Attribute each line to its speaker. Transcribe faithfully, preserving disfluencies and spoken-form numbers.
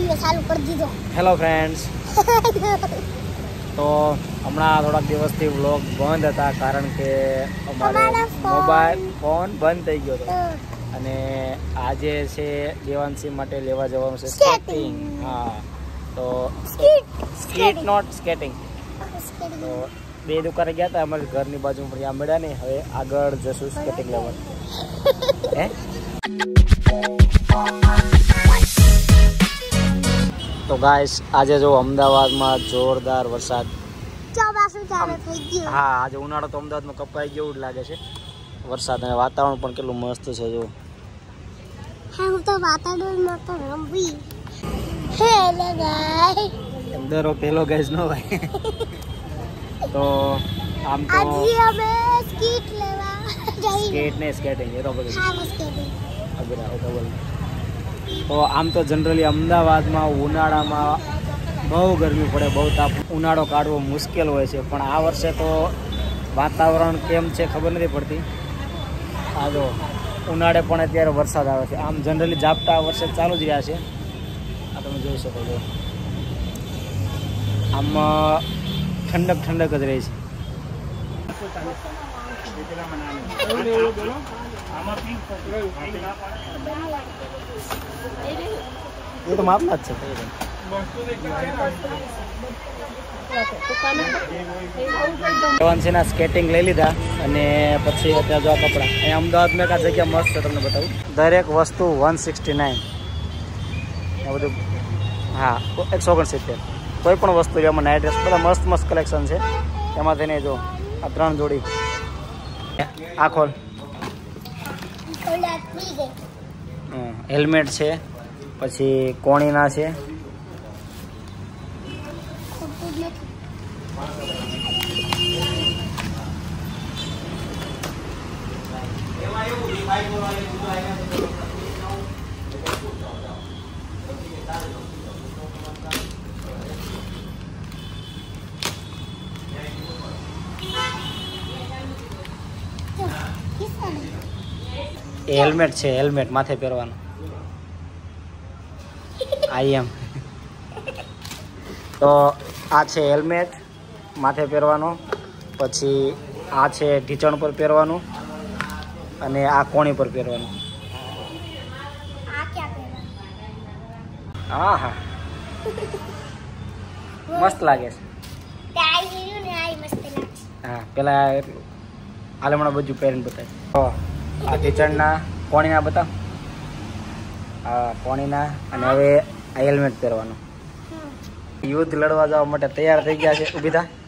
Speaker 1: Video ચાલુ કરી દીધો.
Speaker 2: Hello friends. તો હમણાં થોડાક દિવસથી વ્લોગ બંધ હતા કારણ કે અમારે મોબાઈલ ફોન બંધ થઈ ગયો હતો અને આજે છે દેવાંશી માટે લેવા જવાનું છે સ્કેટિંગ. હા તો સ્કેટ નોટ સ્કેટિંગ. તો બે દુકાને ગયા હતા અમારી ઘરની બાજુ પર આ મળ્યા નહીં. હવે આગળ જશું સ્કેટિંગ લેવા. હે તો ગાઈસ આજે જો અમદાવાદમાં જોરદાર વરસાદ. હા આજે ઉનાળો તો અમદાવાદમાં કપાઈ ગયો જ લાગે છે વરસાદ અને વાતાવરણ પણ કેટલું મસ્ત છે જો.
Speaker 1: હા હું તો વાતાવરણમાં તો રમવી. Hello guys.
Speaker 2: અંદર પેલો ગાઈસ નો ભાઈ. તો આમ તો
Speaker 1: આજે અમે સ્કેટ લેવા જઈ.
Speaker 2: સ્કેટ ને સ્કેટિંગ એ તો બધું.
Speaker 1: હા સ્કેટિંગ.
Speaker 2: અગરા ઓકે બોલ. તો આમ તો જનરલી અમદાવાદમાં ઉનાળામાં બહુ ગરમી પડે, બહુ તાપ, ઉનાળો કાઢવો મુશ્કેલ હોય છે. પણ આ વર્ષે તો વાતાવરણ કેમ છે ખબર નથી પડતી. આ જો ઉનાળે પણ અત્યારે વરસાદ આવે છે. આમ જનરલી ઝાપટા આ વર્ષે ચાલુ જ રહ્યા છે. આ તમે જોઈ શકો છો. આમ ઠંડક ઠંડક જ રહી છે. એ તો માપના જ છે. દેવાંશીના સ્કેટિંગ લઈ લીધા અને પછી અત્યારે જો આ કપડાં અહીંયા અમદાવાદમાં એક આ જગ્યા મસ્ત છે તમને બતાવું. દરેક વસ્તુ વન સિક્સટી નાઇન આ બધું. હા એકસો ઓગણસિત્તેર કોઈ પણ વસ્તુ એમાં નાઇટ ડ્રેસ બધા મસ્ત મસ્ત કલેક્શન છે. એમાં થઈને જો આ ત્રણ જોડી આ ખોલ. હેલ્મેટ છે, પછી કોણીના છે, એ હેલ્મેટ છે, હેલ્મેટ માથે પહેરવાનું. આઈ એમ તો આ છે હેલ્મેટ માથે પહેરવાનો, પછી આ છે ઢીંચણ પર પહેરવાનું અને આ કોણી પર પહેરવાનું. હા હા મસ્ત લાગે છે. હા પેલા હાલ હમણાં બધું પહેરીને બતાવે. આ ઢીંચણના કોણીના બતાવ. હા કોણીના. અને હવે આ હેલ્મેટ પહેરવાનું. યુદ્ધ લડવા જવા માટે તૈયાર થઈ ગયા છે. ઊભી થા.